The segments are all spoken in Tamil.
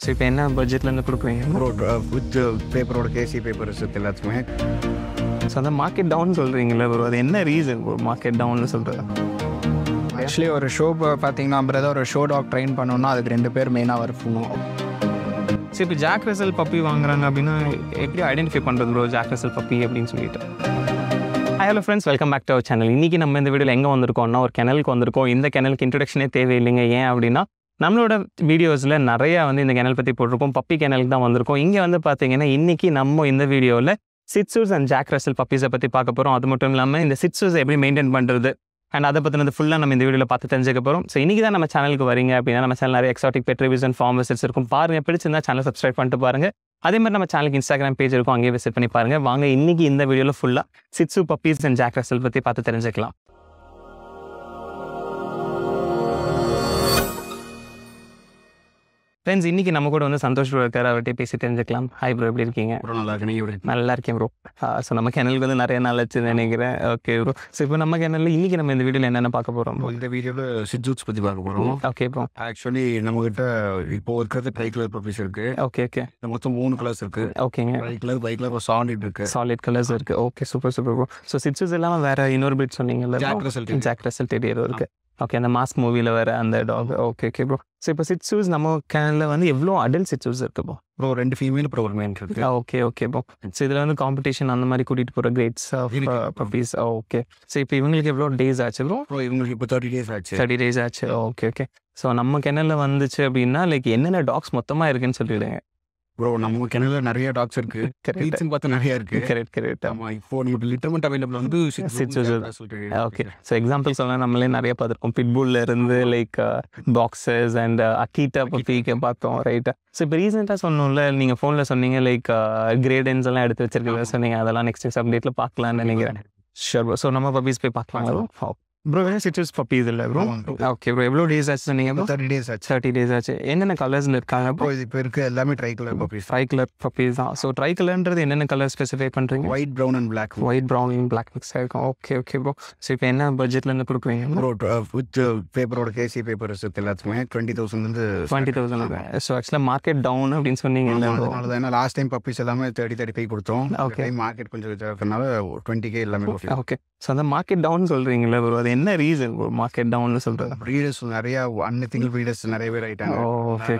ஸோ இப்போ என்ன பட்ஜெட்லேருந்து கொடுக்குறீங்க? வித் பேப்பரோட கேசி பேப்பர்ஸ் எல்லாத்துக்குமே. ஸோ அந்த மார்க்கெட் டவுன் சொல்கிறீங்களே ப்ரோ, அது என்ன ரீசன் ப்ரோ மார்க்கெட் டவுன்னு சொல்கிறது? ஆக்சுவலி ஒரு ஷோ பார்த்தீங்கன்னா பிரதர் ஒரு ஷோ டாக் ட்ரெயின் பண்ணோன்னா அதுக்கு 2 பேர் மெயினாக ஒர்க் பண்ணுவோம். ஸோ இப்போ ஜாக் ரசல் பப்பி வாங்குறாங்க அப்படின்னா எப்படி ஐடென்டிஃபை பண்ணுறது ப்ரோ ஜாக் ரசல் பப்பி அப்படின்னு சொல்லிட்டு? Hello friends, welcome back to our channel. இன்றைக்கி நம்ம இந்த வீடியோவில் எங்கே வந்திருக்கோம்னா ஒரு கெனலுக்கு வந்திருக்கோம். இந்த கெனலுக்கு இன்ட்ரடக்ஷனே தேவையில்லைங்க. ஏன் அப்படின்னா நம்மளோட வீடியோஸில் நிறையா இந்த கெனல் பற்றி போட்டிருக்கோம். பப்பி கெனலுக்கு தான் வந்திருக்கோம். இங்கே பார்த்தீங்கன்னா இன்றைக்கி நம்ம இந்த வீடியோவில் சிட்சூஸ் அண்ட் ஜாக் ரசல் பப்பீஸை பற்றி பார்க்க போகிறோம். அது மட்டும் இல்லாமல் இந்த சிட்சூஸை எப்படி மெயின்டைன் பண்ணுறது அண்ட் அதை பற்றினது ஃபுல்லாக நம்ம இந்த வீடியோவில் பார்த்து தெரிஞ்சுக்க போகிறோம். ஸோ இன்றைக்கி தான் நம்ம சேனலுக்கு வரீங்க அப்படின்னா நம்ம சேனல் நிறைய exotic pet reviews and farm visits இருக்கும். பாருங்கள், பிடிச்சிருந்தா சேனல் சப்ஸ்கிரைப் பண்ணிட்டு பாருங்கள். அதே மாதிரி நம்ம சேனலுக்கு இன்ஸ்டாகிராம் பேஜ் இருக்கும், அங்கேயே விசிட் பண்ணி பாருங்கள். வாங்க இன்றைக்கி இந்த வீடியோவில் ஃபுல்லாக shih tzu puppies and Jack Russell பற்றி பார்த்து தெரிஞ்சுக்கலாம். ஃப்ரெண்ட்ஸ், இன்றைக்கி நம்ம கூட சந்தோஷ் ப்ரோ இருக்கார். அவர்கிட்ட பேசி தெரிஞ்சுக்கலாம். ஹாய் ப்ரோ, எப்படி இருக்கீங்க? ப்ரோ நல்லா இருக்கேன், நீங்கள் எப்படி? நல்லா இருக்கேன் ப்ரோ. ஸோ நம்ம கெனலுக்கு நிறைய நாள் ஆச்சு நினைக்கிறேன். Okay bro. ஸோ இப்போ நம்ம கெனலில் இன்றைக்கி நம்ம இந்த வீடியோவில் என்னென்ன பார்க்க போகிறோம்? இந்த வீடியோவில் சிட்சூஸ் பற்றி பார்க்க போகிறோம். Okay bro. ஆக்சுவலி நம்மகிட்ட இப்போ இருக்கிறது ட்ரை கலர் பப்பீஸ் இருக்குது. Okay okay. மொத்தம் 3 கலர்ஸ் இருக்குது. ஓகேங்க. Tri colour, bi colour, solid இருக்குது. சாலிட் கலர்ஸ் இருக்குது. Okay, super super bro. So shih tzus இல்லாமல் வேறு இன்னொரு பிரீட் சொன்னீங்கல்ல? ஜாக் ரசல் டெரியர் இருக்குது. ஓகே, அந்த மாஸ்க் மூவியில் வர அந்த dog. Okay okay bro. So இப்போ சிட்சூஸ் நம்ம கேனில் எவ்வளோ அடல்ட் சிட்சூஸ் இருக்குது ப்ரோ? 2 ஃபீமேல் அப்புறம் 1 மேல் இருக்குது. Okay okay bro. ஸோ இதில் காம்படிஷன் அந்த மாதிரி கூட்டிகிட்டு போகிற crates of puppies. Okay. So இப்போ இவங்களுக்கு எவ்வளோ டேஸ் ஆச்சு ப்ரோ? இவங்களுக்கு இப்போ 30 டேஸ் ஆச்சு. 30 டேஸ் ஆச்சு. Okay okay. ஸோ நம்ம கிணல்ல வந்துச்சு அப்படின்னா என்னென்ன டாக்ஸ் மொத்தமாக இருக்குன்னு சொல்லிவிடுங்க ப்ரோ. நம்ம கிணறுல நிறைய டாக்ஸ் இருக்கு. ரீசன் பார்த்து நிறைய இருக்கு. கரெக்ட். ஆமா, இப்போ உங்களுக்கு லிட்டர்மெண்ட் available shih tzus. Okay. So example சொன்னால் நம்மளே நிறைய பார்த்துருக்கோம். பிட்புல்ல இருந்து பாக்ஸஸ் அண்ட் அக்கீட்டா பப்பிக்கு பார்த்தோம், ரைட்டா? ஸோ இப்போ ரீசெண்டாக சொன்னோம்ல, நீங்கள் ஃபோனில் சொன்னீங்க கிரேடன்ஸ் எல்லாம் எடுத்து வச்சிருக்கீங்க சொன்னீங்க. அதெல்லாம் நெக்ஸ்ட் அப்டேட்டில் பார்க்கலான்னு நினைக்கிறேன். Sure bro. ஸோ நம்ம பப்பீஸ் போய் பார்க்கலாம் ப்ரோ. சிட்சூஸ் பப்பீஸ் இல்லை ப்ரோ? Okay bro. எவ்வளோ டேஸ் ஆச்சு சொன்னீங்க? 30 டேஸ் ஆச்சு. 30 டேஸ் ஆச்சு. என்னென்ன கலர்ஸில் இருக்காங்க ப்ரோ? இது இப்போ இருக்க எல்லாமே tri colour puppies. Tri colour puppies தான். ஸோ ட்ரை கலர்ன்றது என்னென்ன கலர் ஸ்பெசிஃபை பண்ணுறீங்க? White, brown and black. White, brown and black mix ஆகிருக்கும். Okay okay bro. ஸோ இப்போ என்ன பட்ஜெட்லேருந்து கொடுக்குறீங்க ப்ரோ? வித் பேப்பரோட கேசி பேப்பர்ஸ் எல்லாத்துக்குமே 20,000 20,000. ஸோ ஆக்சுவலாக மார்க்கெட் டவுன் அப்படின்னு சொன்னீங்க. அதனால தான் லாஸ்ட் டைம் பப்பீஸ் எல்லாமே 30-35 கொடுத்தோம். ஓகே. மார்க்கெட் கொஞ்சம் இருக்கிறதுனால 20K எல்லாமே. ஓகே. ஸோ அந்த மார்க்கெட் டவுன் சொல்கிறீங்களா ப்ரோ, அது என்ன ரீசன் ப்ரோ மார்க்கெட் டவுன்னு சொல்கிறது? ப்ரீடர்ஸ் நிறைய அன்எத்திக்கல் ப்ரீடர்ஸ் நிறைய பேர் ஆகிட்டாங்க. ஓகே.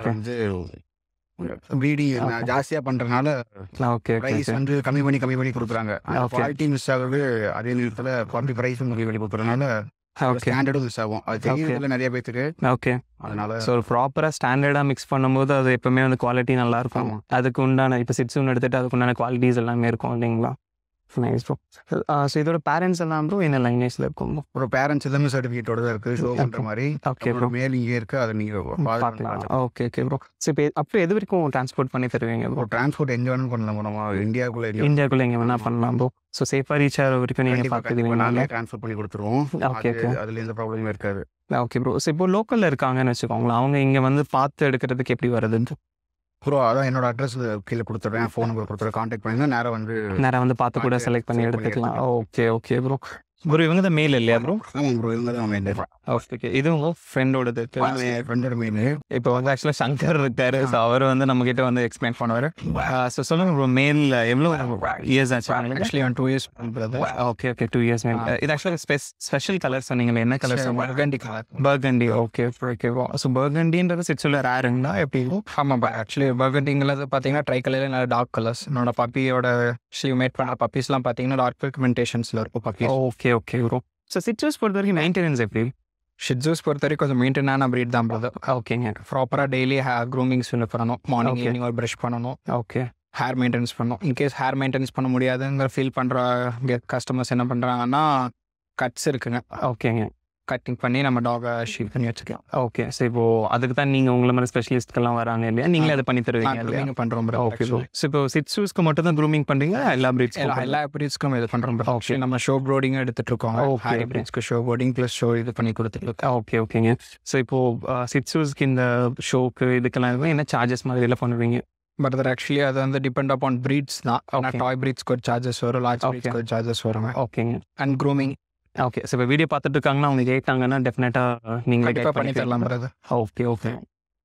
ப்ரீடி ஜாஸ்தியாக பண்ணுறதுனால ஓகே ப்ரைஸ் கம்மி பண்ணி கொடுக்குறாங்க. குவாலிட்டி மிஸ் ஆகுது. அதே நேரத்தில் குவாலிட்டி ப்ரைஸும் கம்மி பண்ணி கொடுக்குறதுனால ஸ்டாண்டர்டும் மிஸ் ஆகும். அது தெரியல நிறைய பேருக்கு. ஓகே. அதனால ஸோ ப்ராப்பராக ஸ்டாண்டர்டாக மிக்ஸ் பண்ணும்போது அது எப்பவுமே குவாலிட்டி நல்லாயிருக்கும். அதுக்கு உண்டான இப்போ சிட்சூன்னு எடுத்துகிட்டு அதுக்கு உண்டான குவாலிட்டிஸ் எல்லாமே இருக்கும் இல்லைங்களா? Nice bro. ஸோ இதோட பேரண்ட்ஸ் எல்லாம் ப்ரோ என்ன லைனேஜில் இருக்கும்? ஒரு பேரண்ட்ஸ் எல்லாமே சர்டிஃபிகேட்டோட தான் இருக்குது, ஷோ பண்ணுற மாதிரி. Okay bro. மேல் இங்கே இருக்குது, அதை நீங்கள் பார்க்கலாம். Okay okay bro. ஸோ இப்போ அப்போ எது வரைக்கும் ட்ரான்ஸ்போர்ட் பண்ணி தருவீங்க ப்ரோ? ட்ரான்ஸ்போர்ட் எங்கே வேணும் பண்ணலாம். நம்ம இந்தியாவுக்குள்ளே எங்கே வேணால் பண்ணலாம் ப்ரோ. ஸோ சேஃபாக ரீச் ஆகிற வரைக்கும் நீங்கள் பார்த்துக்கிறீங்க. நாங்களே ட்ரான்ஸ்போர்ட் பண்ணி கொடுத்துருவோம். Okay okay. அதில் எந்த ப்ராப்ளமும் இருக்காது. Okay bro. ஸோ இப்போ லோக்கலில் இருக்காங்கன்னு வச்சுக்கோங்களேன், அவங்க இங்கே பார்த்து எடுக்கிறதுக்கு எப்படி வருதுன்னு ப்ரோ? அதான் என்னோட அட்ரஸ் கீழே கொடுத்துட்றேன், ஃபோன் நம்பர் கொடுத்துட்றேன். கான்டாக்ட் பண்ணி நேராக பார்த்து கூட செலக்ட் பண்ணி எடுத்துக்கலாம். Okay okay bro. ப்ரோ இவங்க தான் மெயில் இல்லையா ப்ரோ? ஆமாம் ப்ரோ, இவங்க தான் மெயில். ஓகே. இது உங்கள் ஃப்ரெண்டோடது? ஃப்ரெண்டோட மெயில். இப்போ ஆக்சுவலாக சங்கர் இருக்காரு. ஸோ அவர் நம்மக்கிட்ட எக்ஸ்பிளைன் பண்ணுவார். ஸோ சொல்லுங்கள் ப்ரோ, மெயில் எவ்வளோ இயர்ஸ் ஆச்சு? Actually 2 years brother. Okay okay. 2 years male. இது ஆக்சுவலாக ஸ்பெஷல் கலர் சொன்னீங்களே, என்ன colour? Burgundy colour. Burgundy. Okay okay bro. So பர்கண்டின்றது சிட்சூல ரேருங்களா எப்படி? ஆமாம் ஆக்சுவலி பர்கண்டிங்கிறது பார்த்தீங்கன்னா ட்ரை கலரில் நல்ல டார்க் கலர்ஸ். என்னோட பப்பியோட மேட் பண்ண பப்பீஸ்லாம் பார்த்தீங்கன்னா டார்க் பிக்மெண்டேஷன்ஸில் இருக்கும் puppy. Okay okay bro. So shih tzus பொறுத்த வரைக்கும் மெயின்டெனன்ஸ் எப்படி? ஷிட்சூஸ் பொறுத்த வரைக்கும் கொஞ்சம் மெயின்டெனான ப்ரீட் தான் பிரதர். ஓகேங்க. ப்ராப்பராக டெய்லி க்ரூமிங்ஸ் பண்ணணும். மார்னிங் ஈவினிங் ஒரு ப்ரஷ் பண்ணணும். ஓகே. ஹேர் மெயின்டெனன்ஸ் பண்ணணும். இன்கேஸ் ஹேர் மெயின்டெனன்ஸ் பண்ண முடியாதுங்கிற ஃபீல் பண்ணுற கஸ்டமர்ஸ் என்ன பண்ணுறாங்கன்னா கட்ஸ் இருக்குங்க. ஓகேங்க. கட்டிங் பண்ணி நம்ம டாகை ஷீட் பண்ணி வச்சுக்கலாம். ஓகே. ஸோ இப்போ அதுக்கு தான் நீங்கள் உங்களை மாதிரி ஸ்பெஷலிஸ்ட்கெல்லாம் வராங்க இல்லையா? நீங்களே அதை பண்ணி தருவீங்க? நீங்கள் பண்ணுறோம். Okay bro. ஸோ இப்போ சிட்சூஸ்க்கு மட்டும் தான் க்ரூமிங் பண்ணுறீங்க? எல்லா ப்ரீட்ஸ்க்கும் இது பண்ணுறோம். ஓகே. நம்ம ஷோ ப்ரோடிங்கும் எடுத்துகிட்டு இருக்கோம். ஹேர் ப்ரீட்ஸ்க்கு ஷோ ப்ரோடிங் ப்ளஸ் ஷோ இது பண்ணி கொடுத்துருக்கோம். ஓகே ஓகேங்க. ஸோ இப்போது சிட்சூஸ்க்கு இந்த ஷோக்கு இதுக்கெல்லாம் என்ன சார்ஜஸ் மாதிரி எல்லாம் பண்ணுவீங்க? பட் ஆக்சுவலி அது டிபெண்ட் அப்பான் ப்ரீட்ஸ் தான். டாய் ப்ரீட்ஸ்க்கு ஒரு சார்ஜஸ் வரும், லார்ஜ் ப்ரீட்ஸ்க்கு ஒரு சார்ஜஸ் வரும். ஓகேங்க. And grooming. ஓகே. ஸோ இப்போ வீடியோ பார்த்துட்டு இருக்காங்கன்னா அவங்க கேட்டாங்கன்னா டெஃபினட்டாக நீங்களே பண்ணி தரலாம் பிரதர். Okay okay.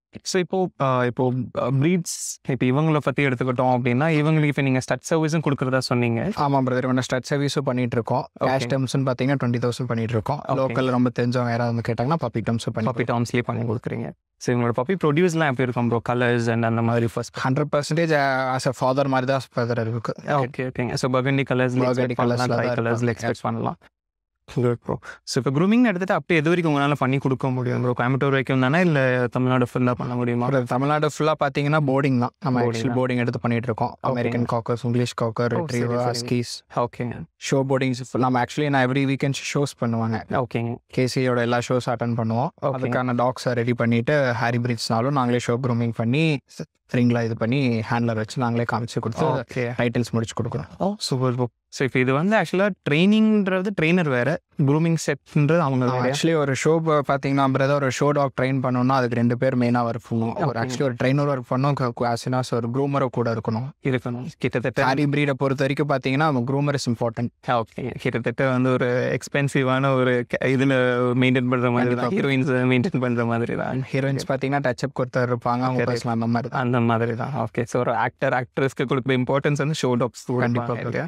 ஸோ இப்போ ப்ரீட்ஸ் இப்போ இவங்களை பற்றி எடுத்துக்கிட்டோம் அப்படின்னா இவங்களுக்கு இப்போ நீங்கள் ஸ்டட் சர்வீஸும் கொடுக்குறதா சொன்னீங்க. ஆமாம் பிரதர், ஒன்று ஸ்டட் சர்வீஸும் பண்ணிட்டு இருக்கோம். கேஷ் டேர்ம்ஸ்னு பார்த்தீங்கன்னா 20,000 பண்ணிட்டு இருக்கோம். லோக்கலில் ரொம்ப தெரிஞ்சவங்க யாராவது கேட்டாங்கன்னா பப்பி டேர்ம்ஸும் பப்பி டேர்ம்ஸ்லேயே பண்ணி கொடுக்குறீங்க. ஸோ இவங்களோட பப்பி ப்ரொடியூஸ்லாம் எப்படி இருக்கும் ப்ரோ? கலர்ஸ் அண்ட் அந்த மாதிரி ஃபர்ஸ்ட் 100% ஆஸ் அ ஃபாதர் மாதிரி தான் ஃபாதர் இருக்கு. ஓகேங்க. ஸோ பர்கண்டி கலர்ஸில் எக்ஸ்பெக்ட் பண்ணலாம். ப்ரோ ஸோ இப்போ க்ரூமிங் எடுத்துகிட்டு அப்படியே எது வரைக்கும் உங்களால் பண்ணி கொடுக்க முடியும் ப்ரோ? கோயம்புத்தூர் வரைக்கும் தானே இல்லை தமிழ்நாடு ஃபுல்லாக பண்ண முடியுமா? தமிழ்நாடு ஃபுல்லாக பார்த்தீங்கன்னா போர்டிங் தான். நம்ம ஆக்சுவலி போர்டிங் எடுத்து பண்ணிட்டு இருக்கோம். American cockers, English cocker, retriever, huskies. ஓகேங்க. ஷோ போர்டிங்ஸ் நம்ம ஆக்சுவலி நான் எவ்ரி வீக்கெண்ட் ஷோஸ் பண்ணுவாங்க. ஓகேங்க. கேசியோட எல்லா ஷோஸ் அட்டன் பண்ணுவோம். அதுக்கான டாக்ஸை ரெடி பண்ணிட்டு ஹாரி பிரீட்ஸ்னாலும் நாங்களே ஷோ க்ரூமிங் பண்ணி ரிங்லாம் இது பண்ணி ஹேண்ட்லர் வச்சு நாங்களே காமிச்சு கொடுத்து டைட்டில்ஸ் முடிச்சு கொடுக்குறோம். Super bro. ஸோ இப்போ இது வந்து ஆக்சுவலாக ட்ரைனிங்கிறது ட்ரெயினர் வேறு, க்ரூமிங் செட்ன்றது அவங்க ஆக்சுவலி ஒரு ஷோ பார்த்தீங்கன்னா பிரதர் ஒரு ஷோ டாக் ட்ரெயின் பண்ணோம்னா அதுக்கு 2 பேர் மெயினாக ஒர்க் பண்ணணும். ஒரு ஆக்சுவலி ஒரு ட்ரெயினர் ஒர்க் பண்ணோம், ஆசினாஸ் ஒரு க்ரூமரும் கூட இருக்கணும். கிட்டத்தட்ட ஹாரி ப்ரீடை பொறுத்த வரைக்கும் பார்த்தீங்கன்னா க்ரூமர் இஸ் இம்பார்ட்டன்ட். ஓகே. கிட்டத்தட்ட வந்து ஒரு எக்ஸ்பென்சிவான ஒரு இதில் மெயின்டைன் பண்ணுற மாதிரி தான், ஹீரோயின்ஸ் மெயின்டைன் பண்ணுற மாதிரி தான். ஹீரோயின்ஸ் பார்த்தீங்கன்னா டச்சப் கொடுத்தா இருப்பாங்க, அவங்க அந்த மாதிரி தான். அந்த மாதிரி தான். ஓகே. ஸோ ஒரு ஆக்ட்ரஸ்க்கு கொடுக்குற இம்பார்ட்டன்ஸ் வந்து ஷோ டாக்ஸ் கண்டிப்பாக இல்லையா?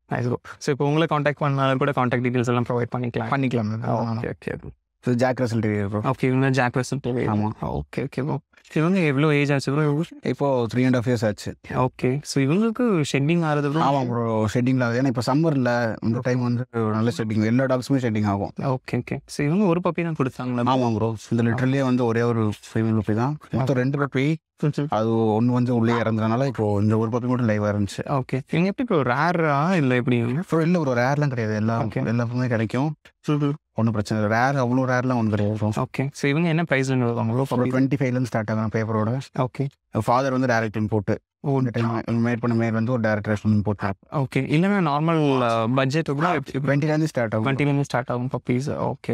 ஸோ இப்போ உங்களை காண்டாக்ட் பண்ணாலும் கூட காண்டாக்ட் டீட்டெயில்ஸ் எல்லாம் ப்ரொவைட் பண்ணிக்கலாம். Okay. So Jack Russell terrier bro. Okay. இவங்க ஜாக் ரசல் டெரியர். ஆமாம். Okay bro. இவங்க எவ்வளோ ஏஜ் ஆச்சு ப்ரோ? இப்போ 3.5 years ஆச்சு. ஓகே. ஸோ இவங்களுக்கு ஷெட்டிங் ஆகிறது ப்ரோ? ஆமாம் ப்ரோ, ஷெட்டிங் ஆகுது. ஏன்னா இப்போ சம்மரில் இந்த டைம் வந்து நல்ல ஷெட்டிங், எல்லா டாக்ஸுமே ஷெட்டிங் ஆகும். ஓகே. ஸோ இவங்க ஒரு பப்பி தான் கொடுத்தாங்களா? ஆமாம் ப்ரோ, இந்த லிட்டர்லேயே வந்து ஒரே ஒரு ஃபீமேல் பப்பி தான். மொத்தம் 2 பப்பி. அது ஒன்று வந்து உள்ளே இறந்ததுனால இப்போ இந்த ஒரு பப்பி மட்டும் லைவாக இருந்துச்சு. ஓகே. இவங்க எப்படி இப்போ ரேரா இல்லை எப்படி? இப்போ இல்லை ஒரு ரேர்லாம் கிடையாது, எல்லாருக்குமே கிடைக்கும். ஒன்றும் பிரச்சனை இல்லை. ரேர் அவ்வளோ ரேர்லாம் ஒன்றும் கிடையாது. ஓகே. ஸோ இவங்க என்ன ப்ரைஸில் வருவாங்களோ? 25 ஸ்டார்ட் ஆகும் பேப்பரோட. ஓகே. ஃபாதர் வந்து டேரக்ட் இம்போர்ட். மேட் பண்ண மேல் வந்து ஒரு டேரக்ட் இம்போர்ட். ஓகே. இல்லைன்னா நார்மல் பட்ஜெட் கூட 20 ஸ்டார்ட் ஆகும். 20 ஸ்டார்ட் ஆகும் பப்பீஸ். ஓகே.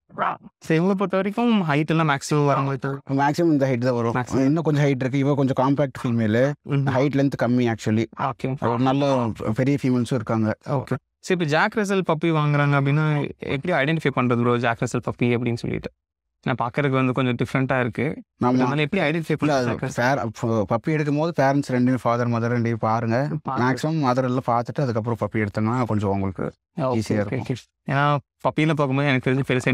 ஸோ இவங்களை பொறுத்த வரைக்கும் ஹைட் எல்லாம் மேக்ஸிமம் வரும்போது மேக்ஸிமம் இந்த ஹைட் தான் வரும். இன்னும் கொஞ்சம் ஹைட் இருக்கு. இவன் கொஞ்சம் காம்பாக்ட் ஃபீமேல், ஹைட் லென்த் கம்மி ஆக்சுவலி. ஓகே. ஒரு நல்ல பெரிய ஃபீமேல்ஸும் இருக்காங்க. ஓகே. ஸோ இப்போ ஜாக் ரசல் பப்பி வாங்குறாங்க அப்படின்னா எப்படி ஐடென்டிஃபை பண்ணுறது ப்ரோ ஜாக் ரசல் பப்பி அப்படின்னு சொல்லிட்டு? நான் பார்க்கறதுக்கு வந்து கொஞ்சம் டிஃப்ரெண்ட்டாக இருக்குது. நம்ம எப்படி ஐடென்டிஃபை பண்ணலாம்? பப்பி எடுக்கும் போது பேரண்ட்ஸ் 2 ஃபாதர் மதர் 2 பாருங்க. மேக்ஸிமம் மதர் எல்லாம் பார்த்துட்டு அதுக்கப்புறம் பப்பி எடுத்தோம்னா கொஞ்சம் உங்களுக்கு ஈஸியாக இருக்கும். ஏன்னா பப்பியில் பார்க்கும்போது எனக்கு தெரிஞ்சு பெருசாக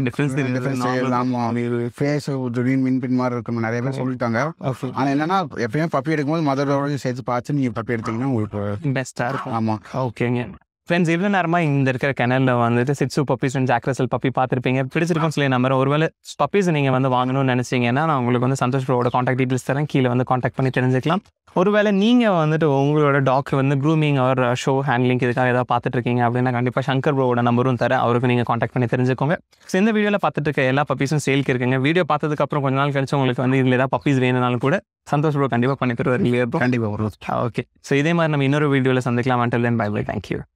டிஃப்ரென்ஸ் ஃபேஸ் மின்பின் மாதிரி இருக்கும் நிறைய பேர் சொல்லிட்டாங்க. ஆனால் என்னன்னா எப்பயுமே பப்பி எடுக்கும்போது மதரோட சேர்த்து பார்த்து நீங்கள் பப்பி எடுத்தீங்கன்னா உங்களுக்கு பெஸ்ட்டாக இருக்கும். ஆமாம். ஓகேங்க ஃப்ரெண்ட்ஸ், இவ்வளோ நேரமாக இந்த இருக்கிற கெனலில் வந்துட்டு shih tzu puppies and Jack Russell puppy பார்த்துருப்பீங்க. பிடிச்சிருக்கும்னு சொல்லி நம்புறேன். ஒருவேளை பப்பீஸ் நீங்கள் வந்து வாங்கணும்னு நினச்சிங்கன்னா நான் உங்களுக்கு வந்து சந்தோஷ் ப்ரோவோட காண்டாக்ட் டீட்டெயில்ஸ் தரேன், கீழே வந்து காண்டாக்ட் பண்ணி தெரிஞ்சுக்கலாம். ஒருவேளை நீங்கள் வந்துட்டு உங்களோட டாக் வந்து க்ரூமிங் ஆர் ஷோ ஹேண்ட்லிங் இதுக்காக ஏதாவது பார்த்துட்டு இருக்கீங்க அப்படின்னா கண்டிப்பாக சங்கர் ப்ரோவோட நம்பரும் தரேன், அவருக்கு நீங்கள் காண்டாக்ட் பண்ணி தெரிஞ்சுக்கோங்க. ஸோ இந்த வீடியோவில் பார்த்துட்டு இருக்க எல்லா பப்பீஸும் சேல்க்கு இருக்குங்க. வீடியோ பார்த்ததுக்கப்புறம் கொஞ்ச நாள் கழிச்சு உங்களுக்கு வந்து இதில் ஏதாவது பப்பீஸ் வேணுனாலும் கூட சந்தோஷ் ப்ரோ கண்டிப்பாக பண்ணி தருவார் இல்லையா? கண்டிப்பாக. ஓகே. ஸோ இதே மாதிரி நம்ம இன்னொரு வீடியோவில் சந்திக்கலாம். until then bye bye, thank you.